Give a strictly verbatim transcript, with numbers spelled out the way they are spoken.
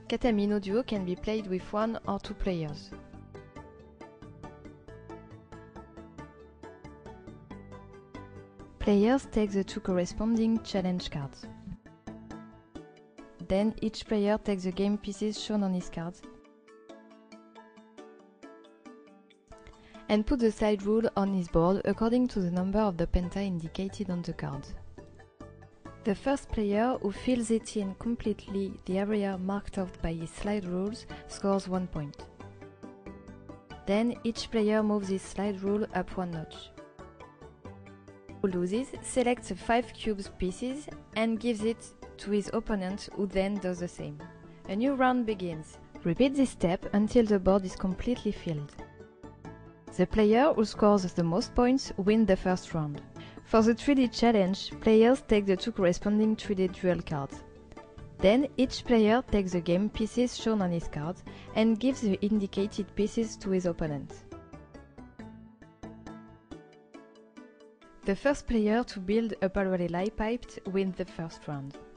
Katamino Duo can be played with one or two players. Players take the two corresponding challenge cards. Then each player takes the game pieces shown on his cards and put the side rule on his board according to the number of the penta indicated on the card. The first player who fills it in completely the area marked off by his slide rules scores one point. Then each player moves his slide rule up one notch. Who loses selects the five cubes pieces and gives it to his opponent, who then does the same. A new round begins. Repeat this step until the board is completely filled. The player who scores the most points wins the first round. For the three D challenge, players take the two corresponding three D duel cards. Then each player takes the game pieces shown on his card and gives the indicated pieces to his opponent. The first player to build a parallel pipe wins the first round.